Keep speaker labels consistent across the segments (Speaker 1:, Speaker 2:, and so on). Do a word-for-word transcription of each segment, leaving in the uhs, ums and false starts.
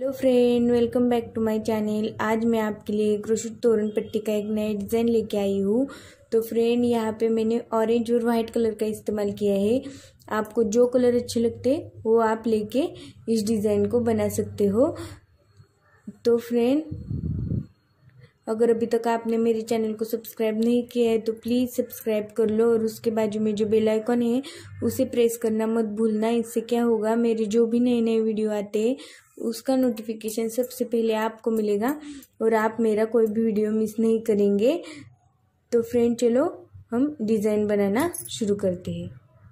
Speaker 1: Hello friend, welcome back to my channel. आज मैं आपके लिए क्रोशेट तोरण पट्टी का एक नया डिज़ाइन लेके आई हूँ। तो फ्रेंड, यहाँ पे मैंने ऑरेंज और वाइट कलर का इस्तेमाल किया है। आपको जो कलर अच्छे लगते वो आप लेके इस डिज़ाइन को बना सकते हो। तो फ्रेंड, अगर अभी तक आपने मेरे चैनल को सब्सक्राइब नहीं किया है तो प्लीज़ सब्सक्राइब कर लो और उसके बाजू में जो बेल आइकन है उसे प्रेस करना मत भूलना। इससे क्या होगा, मेरे जो भी नए नए वीडियो आते हैं उसका नोटिफिकेशन सबसे पहले आपको मिलेगा और आप मेरा कोई भी वीडियो मिस नहीं करेंगे। तो फ्रेंड, चलो हम डिज़ाइन बनाना शुरू करते हैं।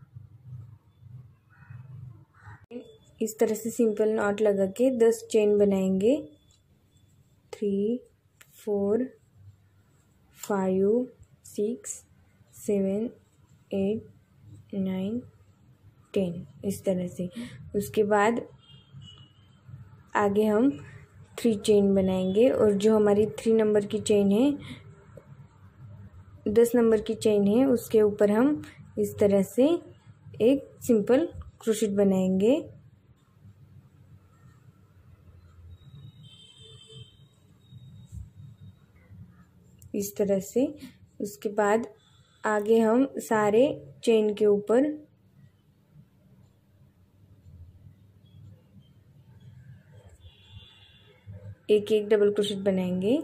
Speaker 1: इस तरह से सिंपल नॉट लगा के दस चेन बनाएंगे। Three, four, five, six, seven, eight, nine, ten, इस तरह से। उसके बाद आगे हम थ्री चेन बनाएंगे और जो हमारी थ्री नंबर की चेन है, दस नंबर की चेन है, उसके ऊपर हम इस तरह से एक सिंपल क्रोशेट बनाएंगे। इस तरह से। उसके बाद आगे हम सारे चेन के ऊपर एक एक डबल क्रोशेट बनाएंगे।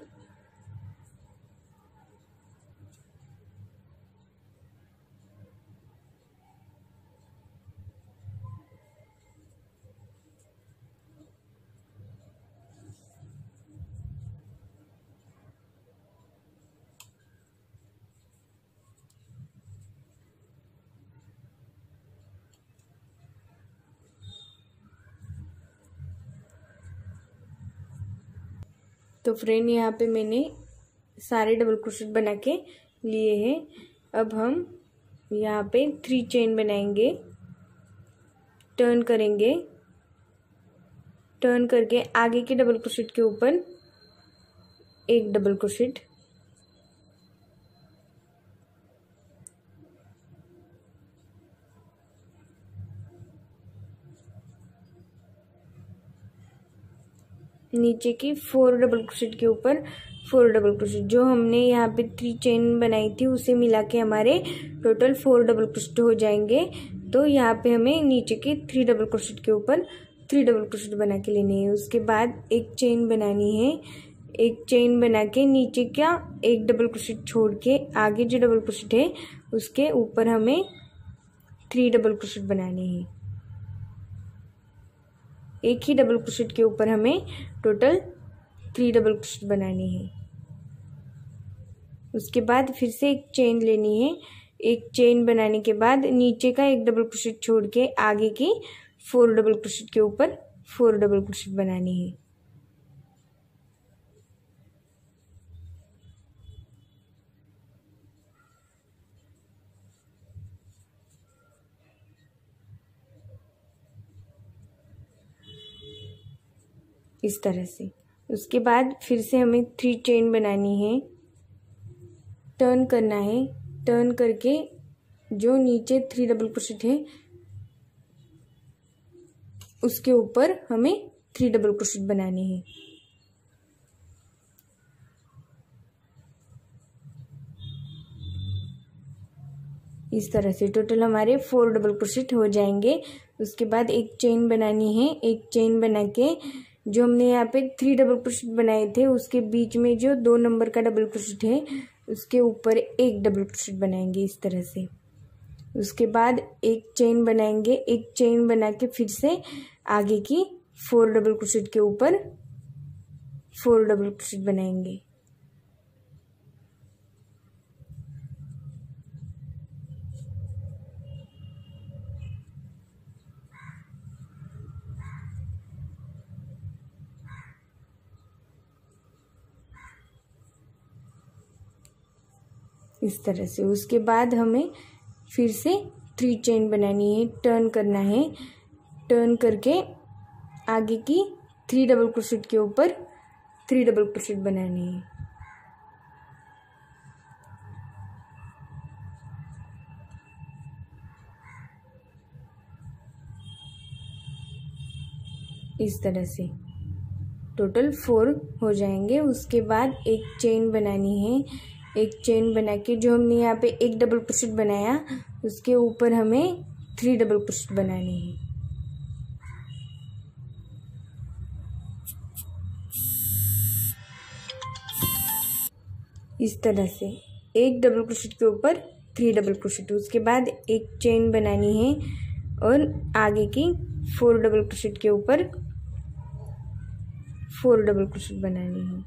Speaker 1: तो फ्रेंड, यहाँ पे मैंने सारे डबल क्रोशेट बना के लिए हैं। अब हम यहाँ पे थ्री चेन बनाएंगे, टर्न करेंगे, टर्न करके आगे के डबल क्रोशेट के ऊपर एक डबल क्रोशेट, नीचे की फोर डबल क्रोशेट के ऊपर फोर डबल क्रोशेट। जो हमने यहाँ पे थ्री चेन बनाई थी उसे मिला के हमारे टोटल फोर डबल क्रोशेट हो जाएंगे। तो यहाँ पे हमें नीचे के थ्री डबल क्रोशेट के ऊपर थ्री डबल क्रोशेट बना के लेनी है। उसके बाद एक चेन बनानी है। एक चेन बना के नीचे का एक डबल क्रोशेट छोड़ के आगे जो डबल क्रोशेट है उसके ऊपर हमें थ्री डबल क्रोशेट बनाने हैं। एक ही डबल क्रोशेट के ऊपर हमें टोटल थ्री डबल क्रोशेट बनाने हैं। उसके बाद फिर से एक चेन लेनी है। एक चेन बनाने के बाद नीचे का एक डबल क्रोशेट छोड़ के आगे की फोर डबल क्रोशेट के ऊपर फोर डबल क्रोशेट बनाने हैं। इस तरह से। उसके बाद फिर से हमें थ्री चेन बनानी है, टर्न करना है, टर्न करके जो नीचे थ्री डबल क्रोशेट है उसके ऊपर हमें थ्री डबल क्रोशेट बनाने हैं। इस तरह से टोटल हमारे फोर डबल क्रोशेट हो जाएंगे। उसके बाद एक चेन बनानी है। एक चेन बना के जो हमने यहाँ पे थ्री डबल क्रोशेट बनाए थे उसके बीच में जो दो नंबर का डबल क्रोशेट है उसके ऊपर एक डबल क्रोशेट बनाएंगे इस तरह से। उसके बाद एक चेन बनाएंगे। एक चेन बना के फिर से आगे की फोर डबल क्रोशेट के ऊपर फोर डबल क्रोशेट बनाएंगे। इस तरह से। उसके बाद हमें फिर से थ्री चेन बनानी है, टर्न करना है, टर्न करके आगे की थ्री डबल क्रोशेट के ऊपर थ्री डबल क्रोशेट बनानी है। इस तरह से। टोटल फोर हो जाएंगे। उसके बाद एक चेन बनानी है। एक चेन बना के जो हमने यहाँ पे एक डबल क्रोशेट बनाया उसके ऊपर हमें थ्री डबल क्रोशेट बनानी है। इस तरह से एक डबल क्रोशेट के ऊपर थ्री डबल क्रोशेट। उसके बाद एक चेन बनानी है और आगे की फोर डबल क्रोशेट के ऊपर फोर डबल क्रोशेट बनानी है।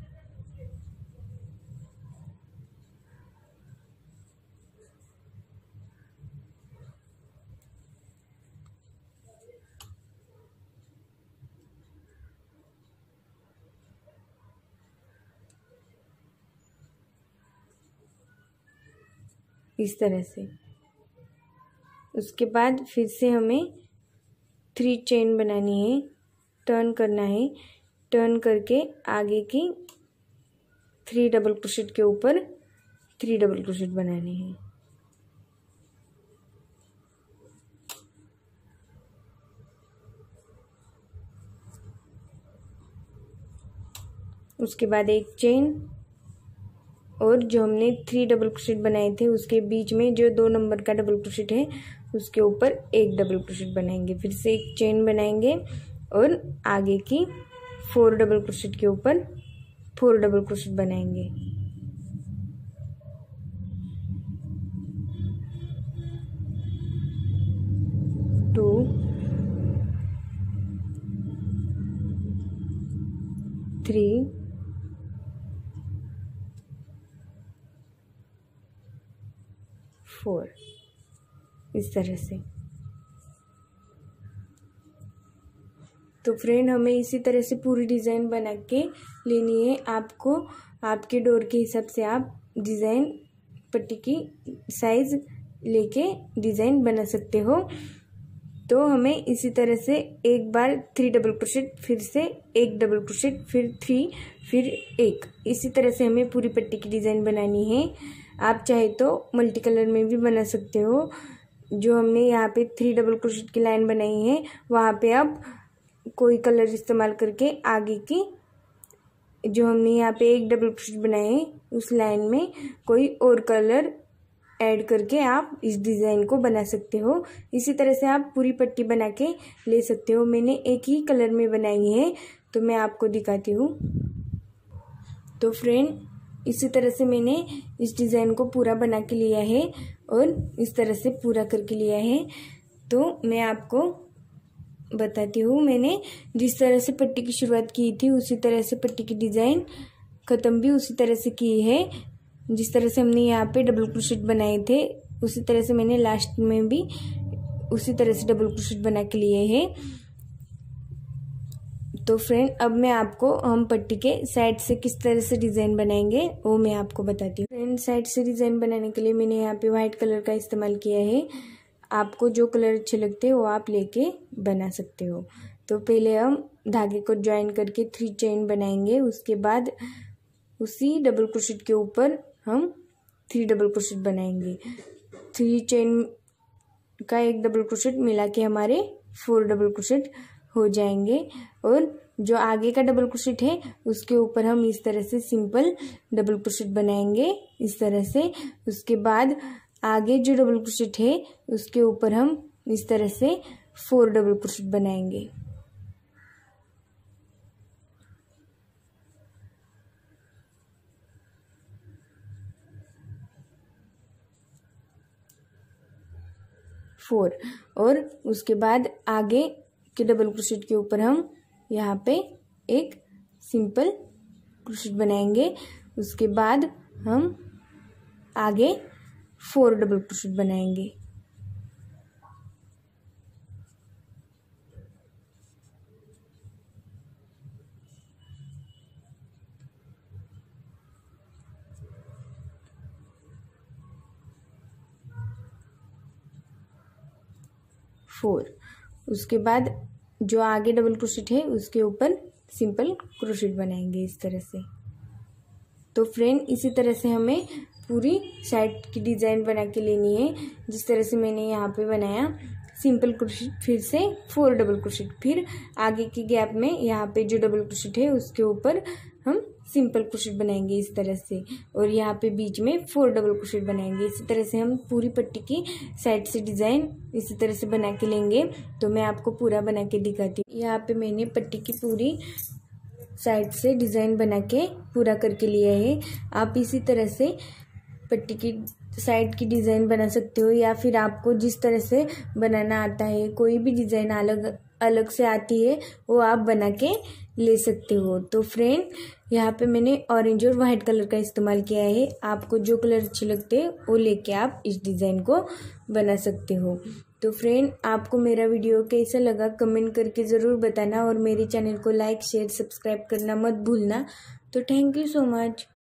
Speaker 1: इस तरह से। उसके बाद फिर से हमें थ्री चेन बनानी है, टर्न करना है। टर्न करके आगे की थ्री डबल क्रोशेट के ऊपर थ्री डबल क्रोशेट बनाने हैं। उसके बाद एक चेन और जो हमने थ्री डबल क्रोशेट बनाए थे उसके बीच में जो दो नंबर का डबल क्रोशेट है उसके ऊपर एक डबल क्रोशेट बनाएंगे। फिर से एक चेन बनाएंगे और आगे की फोर डबल क्रोशेट के ऊपर फोर डबल क्रोशेट बनाएंगे। Two, three, four. इस तरह से। तो फ्रेंड हमें इसी तरह से पूरी डिज़ाइन बना के लेनी है। आपको आपके डोर के हिसाब से आप डिज़ाइन पट्टी की साइज़ लेके डिज़ाइन बना सकते हो। तो हमें इसी तरह से एक बार थ्री डबल क्रोशेट, फिर से एक डबल क्रोशेट, फिर थ्री, फिर एक, इसी तरह से हमें पूरी पट्टी की डिज़ाइन बनानी है। आप चाहे तो मल्टी कलर में भी बना सकते हो। जो हमने यहाँ पे थ्री डबल क्रोशेट की लाइन बनाई है वहाँ पे आप कोई कलर इस्तेमाल करके आगे की जो हमने यहाँ पे एक डबल क्रोशेट बनाए हैं उस लाइन में कोई और कलर ऐड करके आप इस डिज़ाइन को बना सकते हो। इसी तरह से आप पूरी पट्टी बना के ले सकते हो। मैंने एक ही कलर में बनाई है तो मैं आपको दिखाती हूँ। तो फ्रेंड इसी तरह से मैंने इस डिज़ाइन को पूरा बना के लिया है और इस तरह से पूरा करके लिया है। तो मैं आपको बताती हूँ, मैंने जिस तरह से पट्टी की शुरुआत की थी उसी तरह से पट्टी की डिज़ाइन ख़त्म भी उसी तरह से की है। जिस तरह से हमने यहाँ पे डबल क्रोशेट बनाए थे उसी तरह से मैंने लास्ट में भी उसी तरह से डबल क्रोशेट बना के लिए हैं। तो फ्रेंड अब मैं आपको हम पट्टी के साइड से किस तरह से डिज़ाइन बनाएंगे वो मैं आपको बताती हूँ। फ्रेंड साइड से डिज़ाइन बनाने के लिए मैंने यहाँ पे वाइट कलर का इस्तेमाल किया है। आपको जो कलर अच्छे लगते हैं वो आप लेके बना सकते हो। तो पहले हम धागे को ज्वाइन करके थ्री चेन बनाएंगे। उसके बाद उसी डबल क्रोशेट के ऊपर हम थ्री डबल क्रोशेट बनाएंगे। थ्री चेन का एक डबल क्रोशेट मिला के हमारे फोर डबल क्रोशेट हो जाएंगे। और जो आगे का डबल क्रोशेट है उसके ऊपर हम इस तरह से सिंपल डबल क्रोशेट बनाएंगे इस तरह से। उसके बाद आगे जो डबल क्रोशेट है उसके ऊपर हम इस तरह से फोर डबल क्रोशेट बनाएंगे। फोर। और उसके बाद आगे के डबल क्रोशेट के ऊपर हम यहाँ पे एक सिंपल क्रोशेट बनाएंगे। उसके बाद हम आगे फोर डबल क्रोशेट बनाएंगे। फोर। उसके बाद जो आगे डबल क्रोशेट है उसके ऊपर सिंपल क्रोशेट बनाएंगे इस तरह से। तो फ्रेंड इसी तरह से हमें पूरी साइड की डिज़ाइन बना के लेनी है जिस तरह से मैंने यहाँ पे बनाया सिंपल क्रोशेट, फिर से फोर डबल क्रोशेट, फिर आगे के गैप में यहाँ पे जो डबल क्रोशेट है उसके ऊपर हम सिंपल क्रोशेट बनाएंगे इस तरह से, और यहाँ पे बीच में फोर डबल क्रोशेट बनाएंगे। इसी तरह से हम पूरी पट्टी की साइड से डिज़ाइन इसी तरह से बना के लेंगे। तो मैं आपको पूरा बना के दिखाती हूँ। यहाँ पे मैंने पट्टी की पूरी साइड से डिज़ाइन बना के पूरा करके लिया है। आप इसी तरह से पट्टी की साइड की डिज़ाइन बना सकते हो, या फिर आपको जिस तरह से बनाना आता है, कोई भी डिज़ाइन अलग अलग से आती है वो आप बना के ले सकते हो। तो फ्रेंड, यहाँ पे मैंने ऑरेंज और वाइट कलर का इस्तेमाल किया है। आपको जो कलर अच्छे लगते हैं वो लेके आप इस डिज़ाइन को बना सकते हो। तो फ्रेंड, आपको मेरा वीडियो कैसा लगा कमेंट करके ज़रूर बताना, और मेरे चैनल को लाइक शेयर सब्सक्राइब करना मत भूलना। तो थैंक यू सो मच।